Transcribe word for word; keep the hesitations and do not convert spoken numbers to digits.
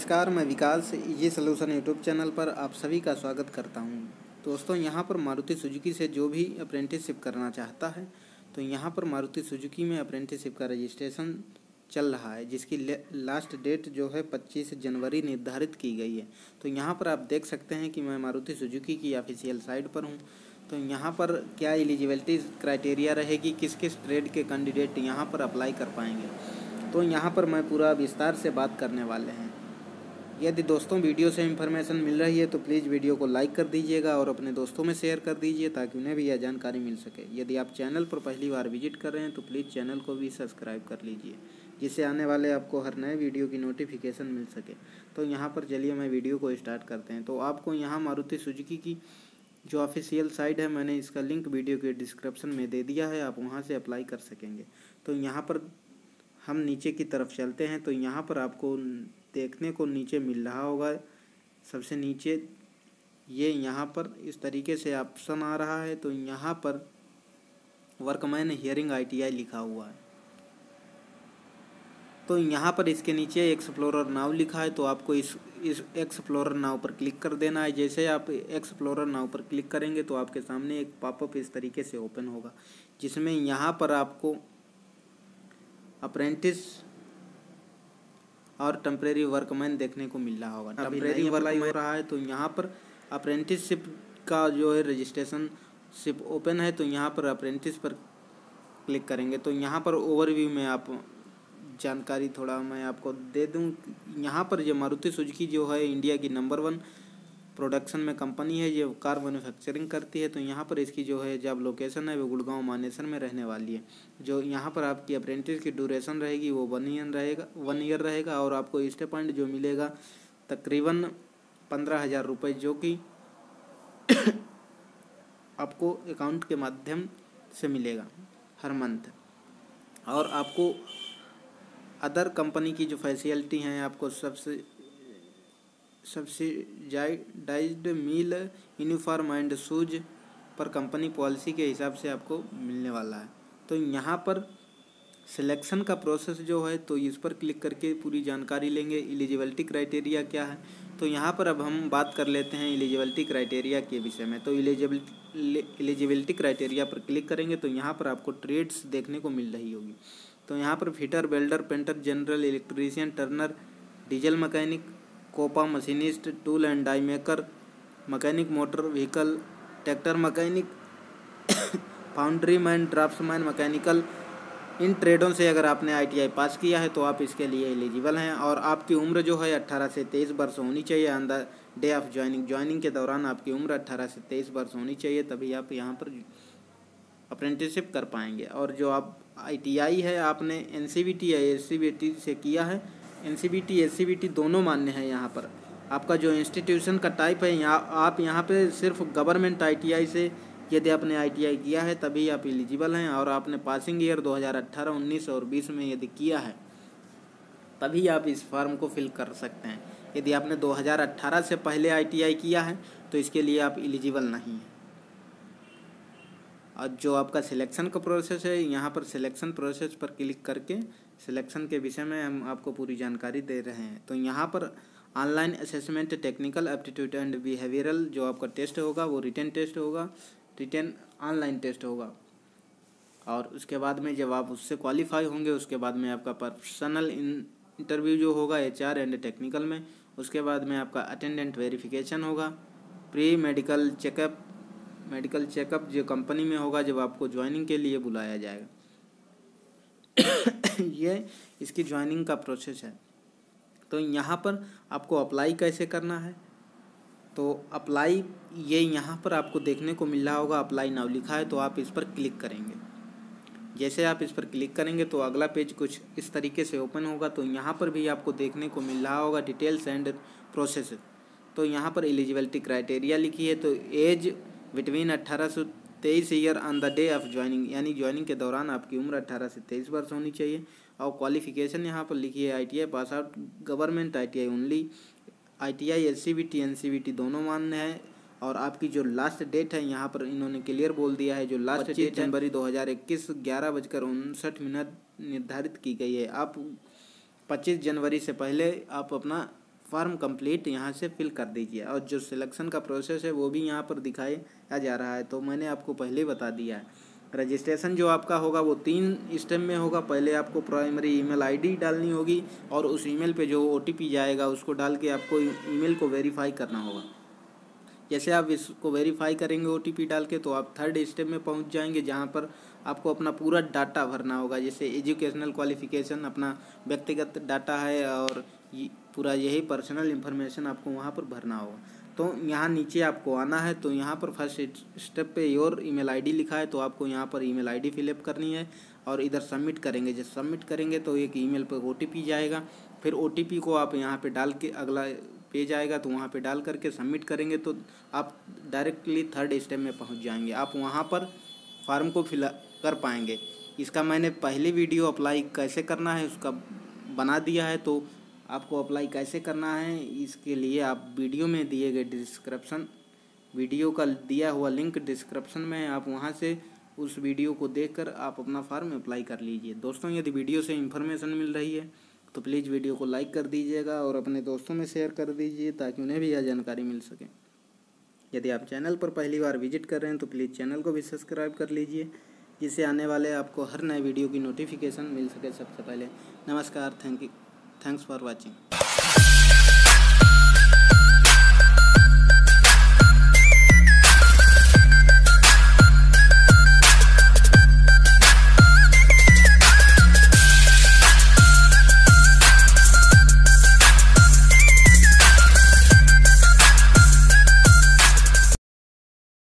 नमस्कार, मैं Vikas easy solution YouTube channel पर आप सभी का स्वागत करता हूं। दोस्तों, यहां पर मारुति सुजुकी से जो भी अप्रेंटिसशिप करना चाहता है तो यहां पर मारुति सुजुकी में अप्रेंटिसशिप का रजिस्ट्रेशन चल रहा है, जिसकी लास्ट डेट जो है पच्चीस जनवरी निर्धारित की गई है। तो यहां पर आप देख सकते हैं कि मैं मारुति सुजुकी की ऑफिशियल साइट पर हूं। तो यहाँ पर क्या एलिजिबिलिटी क्राइटेरिया रहेगी, किस किस ट्रेड के कैंडिडेट यहाँ पर अप्लाई कर पाएंगे, तो यहाँ पर मैं पूरा विस्तार से बात करने वाले हैं। यदि दोस्तों वीडियो से इन्फॉर्मेशन मिल रही है तो प्लीज़ वीडियो को लाइक कर दीजिएगा और अपने दोस्तों में शेयर कर दीजिए ताकि उन्हें भी यह जानकारी मिल सके। यदि आप चैनल पर पहली बार विजिट कर रहे हैं तो प्लीज़ चैनल को भी सब्सक्राइब कर लीजिए, जिससे आने वाले आपको हर नए वीडियो की नोटिफिकेशन मिल सके। तो यहाँ पर चलिए मैं वीडियो को स्टार्ट करते हैं। तो आपको यहाँ मारुति सुजुकी की जो ऑफिशियल साइट है, मैंने इसका लिंक वीडियो के डिस्क्रिप्शन में दे दिया है, आप वहाँ से अप्लाई कर सकेंगे। तो यहाँ पर हम नीचे की तरफ चलते हैं तो यहाँ पर आपको देखने को नीचे मिल रहा होगा, सबसे नीचे ये यहाँ पर इस तरीके से ऑप्शन आ रहा है। तो यहाँ पर वर्कमैन हियरिंग आईटीआई लिखा हुआ है। तो यहाँ पर इसके नीचे एक्सप्लोरर नाउ लिखा है, तो आपको इस इस एक्सप्लोरर नाउ पर क्लिक कर देना है। जैसे आप एक्सप्लोरर नाउ पर क्लिक करेंगे तो आपके सामने एक पॉपअप इस तरीके से ओपन होगा, जिसमें यहाँ पर आपको अप्रेंटिस और टेम्परेरी वर्कमैन देखने को मिल रहा होगा। टेम्परेरी वर्कमैन हो रहा है तो यहाँ पर अप्रेंटिसशिप का जो है रजिस्ट्रेशन शिप ओपन है, तो यहाँ पर अप्रेंटिस पर क्लिक करेंगे। तो यहाँ पर ओवरव्यू में आप जानकारी थोड़ा मैं आपको दे दूँ। यहाँ पर जो मारुति सुजुकी जो है इंडिया की नंबर वन प्रोडक्शन में कंपनी है, जो कार मैन्युफैक्चरिंग करती है। तो यहाँ पर इसकी जो है जॉब लोकेशन है वो गुड़गांव मानेसर में रहने वाली है। जो यहाँ पर आपकी अप्रेंटिस की ड्यूरेशन रहेगी वो वन ईयर रहेगा वन ईयर रहेगा और आपको स्टाइपेंड जो मिलेगा तकरीबन पंद्रह हज़ार रुपये, जो कि आपको अकाउंट के माध्यम से मिलेगा हर मंथ। और आपको अदर कंपनी की जो फैसिलिटी हैं, आपको सबसे subsidised meal, uniform and shoes पर कंपनी पॉलिसी के हिसाब से आपको मिलने वाला है। तो यहाँ पर सिलेक्शन का प्रोसेस जो है तो इस पर क्लिक करके पूरी जानकारी लेंगे। एलिजिबिलिटी क्राइटेरिया क्या है, तो यहाँ पर अब हम बात कर लेते हैं एलिजिबिलिटी क्राइटेरिया के विषय में। तो एलिजिबिलिटी एलिजिबिलिटी क्राइटेरिया पर क्लिक करेंगे तो यहाँ पर आपको ट्रेड्स देखने को मिल रही होगी। तो यहाँ पर fitter, welder, painter, general electrician, turner, diesel mechanic, COPA machinist, tool and die maker, mechanic motor vehicle, tractor mechanic, foundry man, draughtsman, mechanical, इन ट्रेडों से अगर आपने आईटीआई पास किया है तो आप इसके लिए एलिजिबल हैं। और आपकी उम्र जो है अट्ठारह से तेईस वर्ष होनी चाहिए। On the day of joining joining के दौरान आपकी उम्र अट्ठारह से तेईस वर्ष होनी चाहिए, तभी आप यहाँ पर अप्रेंटिसशिप कर पाएंगे। और जो आप आईटीआई है आपने एनसीवीटी या एससीवीटी से किया है, एनसीवीटी एससीवीटी दोनों मान्य है। यहाँ पर आपका जो इंस्टीट्यूशन का टाइप है, यहाँ आप यहाँ पे सिर्फ गवर्नमेंट आईटीआई से यदि आपने आईटीआई किया है तभी आप एलिजिबल हैं। और आपने पासिंग ईयर दो हज़ार अठारह, उन्नीस और बीस में यदि किया है तभी आप इस फॉर्म को फिल कर सकते हैं। यदि आपने दो हज़ार अठारह से पहले आईटीआई किया है तो इसके लिए आप एलिजिबल नहीं हैं। और जो आपका सिलेक्शन का प्रोसेस है, यहाँ पर सिलेक्शन प्रोसेस पर क्लिक करके सिलेक्शन के विषय में हम आपको पूरी जानकारी दे रहे हैं। तो यहाँ पर online assessment, technical aptitude and behavioural जो आपका टेस्ट होगा वो रिटन टेस्ट होगा, रिटन ऑनलाइन टेस्ट होगा। और उसके बाद में जब आप उससे क्वालिफाई होंगे उसके बाद में आपका पर्सनल इंटरव्यू जो होगा एचआर एंड टेक्निकल में। उसके बाद में आपका अटेंडेंट वेरिफिकेशन होगा, pre medical checkup medical checkup जो कंपनी में होगा जब आपको ज्वाइनिंग के लिए बुलाया जाएगा। ये इसकी ज्वाइनिंग का प्रोसेस है। तो यहाँ पर आपको अप्लाई कैसे करना है, तो अप्लाई ये यहाँ पर आपको देखने को मिल रहा होगा, अप्लाई नाउ लिखा है, तो आप इस पर क्लिक करेंगे। जैसे आप इस पर क्लिक करेंगे तो अगला पेज कुछ इस तरीके से ओपन होगा। तो यहाँ पर भी आपको देखने को मिल रहा होगा डिटेल्स एंड प्रोसेस। तो यहाँ पर एलिजिबिलिटी क्राइटेरिया लिखी है, तो एज बिटवीन अट्ठारह से तेईस year on the day of joining, यानी ज्वाइनिंग के दौरान आपकी उम्र अट्ठारह से तेईस वर्ष होनी चाहिए। और क्वालिफिकेशन यहाँ पर लिखी है ITI pass out, government ITI only, ITI SCVT NCVT दोनों मान्य है। और आपकी जो लास्ट डेट है यहाँ पर इन्होंने क्लियर बोल दिया है, जो लास्ट डेट जनवरी दो हज़ार इक्कीस ग्यारह बजकर उनसठ मिनट निर्धारित की गई है। आप पच्चीस जनवरी से पहले आप अपना फॉर्म कंप्लीट यहाँ से फिल कर दीजिए। और जो सिलेक्शन का प्रोसेस है वो भी यहाँ पर दिखाया जा रहा है, तो मैंने आपको पहले बता दिया है। रजिस्ट्रेशन जो आपका होगा वो तीन स्टेप में होगा। पहले आपको प्राइमरी ईमेल आईडी डालनी होगी और उस ईमेल पे जो ओटीपी जाएगा उसको डाल के आपको ईमेल को वेरीफाई करना होगा। जैसे आप इसको वेरीफाई करेंगे ओटीपी डाल के, तो आप थर्ड स्टेप में पहुंच जाएंगे, जहां पर आपको अपना पूरा डाटा भरना होगा। जैसे एजुकेशनल क्वालिफिकेशन, अपना व्यक्तिगत डाटा है और पूरा यही पर्सनल इन्फॉर्मेशन आपको वहां पर भरना होगा। तो यहाँ नीचे आपको आना है, तो यहाँ पर फर्स्ट स्टेप पे योर ईमेल आईडी लिखा है, तो आपको यहाँ पर ईमेल आईडी फिलअप करनी है और इधर सबमिट करेंगे। जब सबमिट करेंगे तो एक ईमेल पर ओटीपी जाएगा, फिर ओटीपी को आप यहाँ पे डाल के अगला पेज आएगा तो वहाँ पे डाल करके सबमिट करेंगे तो आप डायरेक्टली थर्ड स्टेप में पहुँच जाएंगे। आप वहाँ पर फॉर्म को फिल कर पाएंगे। इसका मैंने पहली वीडियो अप्लाई कैसे करना है उसका बना दिया है, तो आपको अप्लाई कैसे करना है इसके लिए आप वीडियो में दिए गए डिस्क्रिप्शन वीडियो का दिया हुआ लिंक डिस्क्रिप्शन में, आप वहां से उस वीडियो को देखकर आप अपना फॉर्म अप्लाई कर लीजिए। दोस्तों, यदि वीडियो से इन्फॉर्मेशन मिल रही है तो प्लीज़ वीडियो को लाइक कर दीजिएगा और अपने दोस्तों में शेयर कर दीजिए ताकि उन्हें भी यह जानकारी मिल सके। यदि आप चैनल पर पहली बार विजिट कर रहे हैं तो प्लीज़ चैनल को भी सब्सक्राइब कर लीजिए, जिससे आने वाले आपको हर नए वीडियो की नोटिफिकेशन मिल सके सबसे पहले। नमस्कार, thank you, thanks for watching.